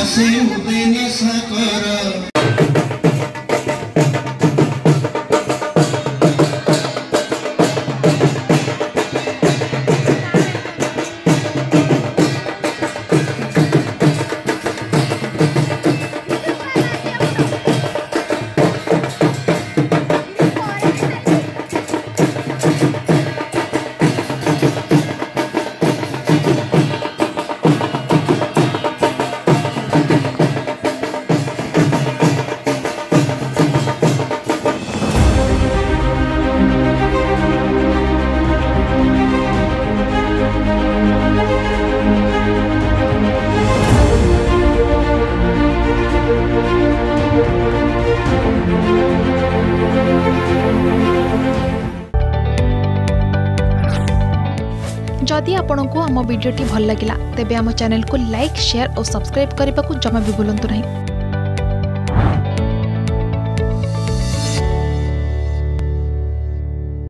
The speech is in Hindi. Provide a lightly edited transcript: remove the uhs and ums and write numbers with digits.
से दिन साकर जदि आपंक आम भिडी भल लगा तेब आम चैनल को लाइक शेयर और सब्सक्राइब करने को जमा भी भूलु नहीं।